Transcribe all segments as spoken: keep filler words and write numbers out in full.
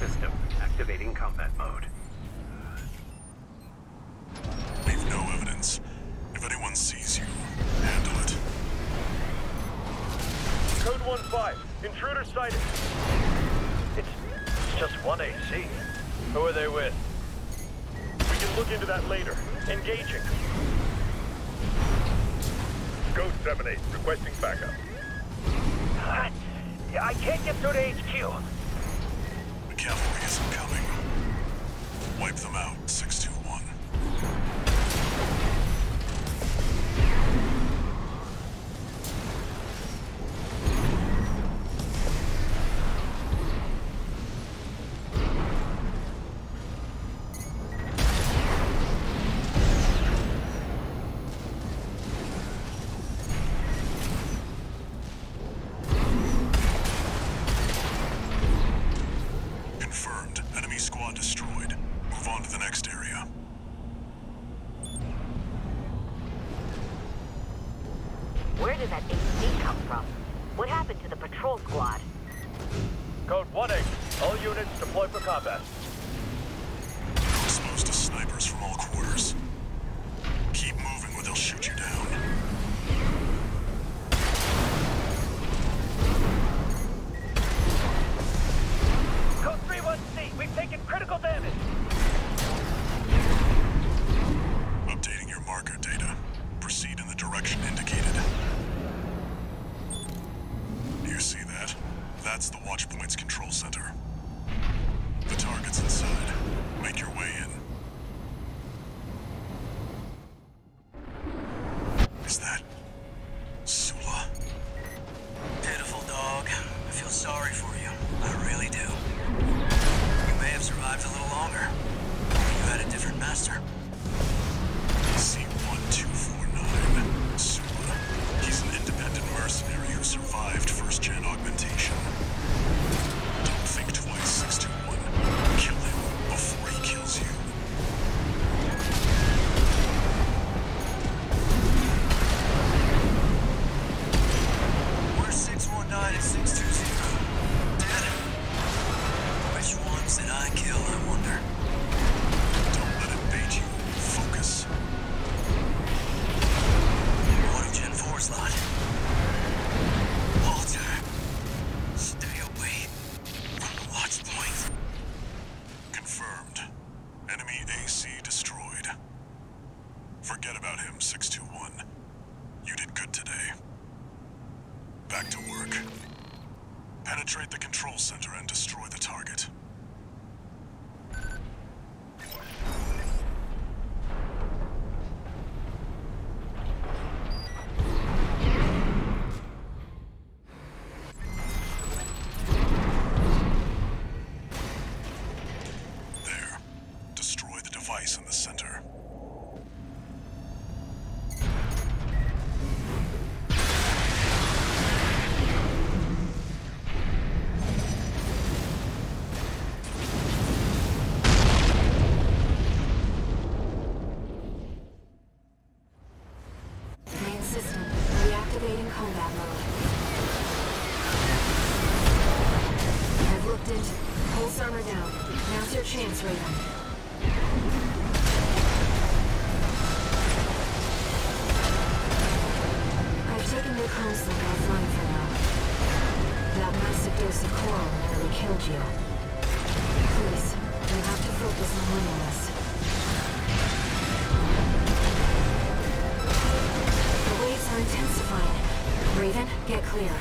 system. Activating combat mode. Leave no evidence. If anyone sees you, handle it. Code one five. Intruder sighted. It's, it's just one A C. Who are they with? We can look into that later. Engaging. Code seven eight. Requesting backup. Uh, I can't get through to H Q. The cavalry isn't coming. Wipe them out, six two one. Confirmed. Enemy squad destroyed. Move on to the next area. Where did that A C come from? What happened to the patrol squad? Code one eight. All units deploy for combat. You're exposed to snipers from all quarters. Keep moving or they'll shoot you down. Code three one C. We've taken critical damage. Updating your marker data. Proceed in the direction indicated. Do you see that? That's the Watchpoint's control center. The target's inside. Make your way in. Is that Sula? Pitiful dog. I feel sorry for you. I really do. You may have survived a little longer. You had a different master. C one two four nine. Sula. He's an independent mercenary who survived first-gen augmentation. Don't think twice, six two one. Kill him before he kills you. Where's six one nine and six two zero? Dead? Which ones did I kill, I wonder? Don't let it bait you. Focus. Auto Gen four slot. Walter, stay away from the Watchpoint. Confirmed. Enemy A C destroyed. Forget about him, six two one. You did good today. Back to work. Penetrate the control center and destroy the target. There. Destroy the device in the center. Main system, reactivating combat mode. I've looked into pulse armor down. Now's your chance, Raven. I've taken your console offline for now. That massive dose of coral nearly killed you. Please, you have to focus on winning this. The waves are intensifying. Raven, get clear.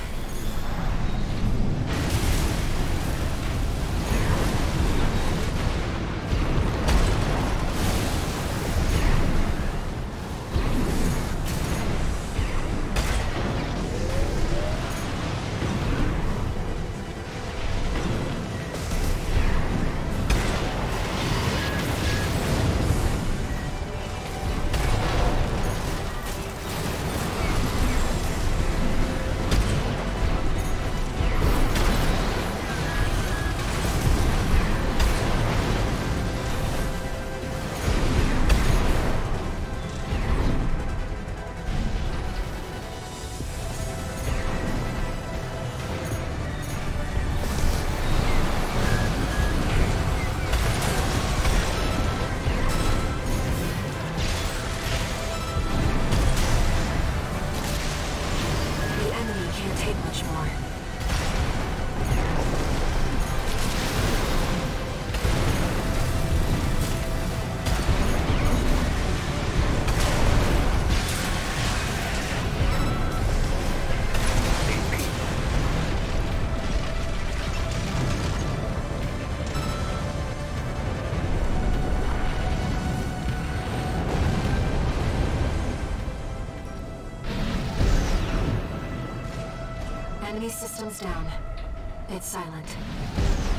Enemy systems down. It's silent.